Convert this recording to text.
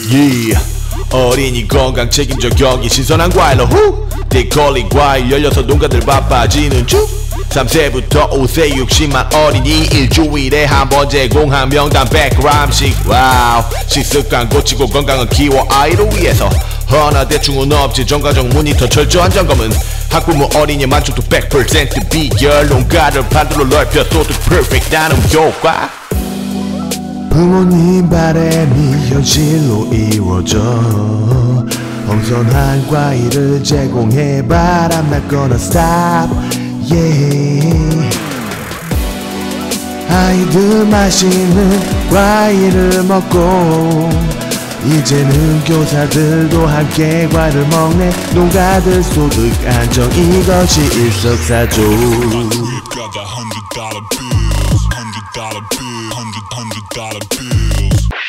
Yeah. 어린이 건강 책임져 경기 신선한 과일로 후 띠콜리 과일 열려서 농가들 바빠지는 중 3세부터 5세 60만 어린이 일주일에 한 번 제공한 명당 100g씩 와우 식습관 고치고 건강은 키워 아이를 위해서 하나 대충은 없지 전가적 모니터 철저한 점검은 학부모 어린이 만족도 100% 비결 농가를 판도로 넓혀 소득 퍼펙트한 효과 부모님 바람이 현실로 이루어져 엄선한 과일을 제공해 바람 났거나 stop yeah. 아이들 맛있는 과일을 먹고 이제는 교사들도 함께 과일을 먹네 농가들 소득 안정 이것이 일석사조 $100 bills, $100 bills.